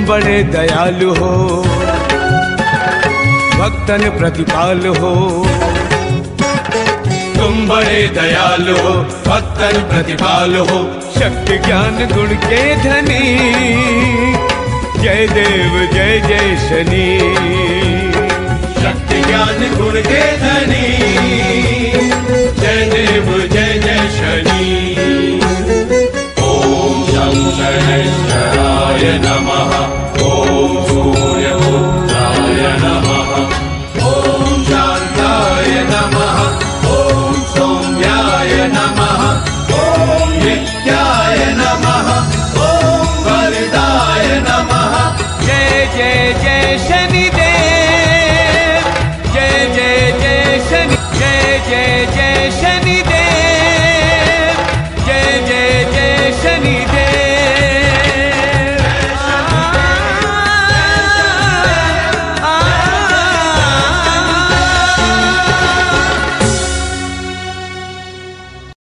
बड़े दयालु हो, भक्तन प्रतिपाल हो। तुम बड़े दयालु हो, भक्तन प्रतिपाल हो, शक्ति ज्ञान गुण के धनी, जय देव जय जय शनि। शक्ति ज्ञान गुण के धनी, जय देव जय जय शनि। ओम शं शनैश्चराय नमः। ओम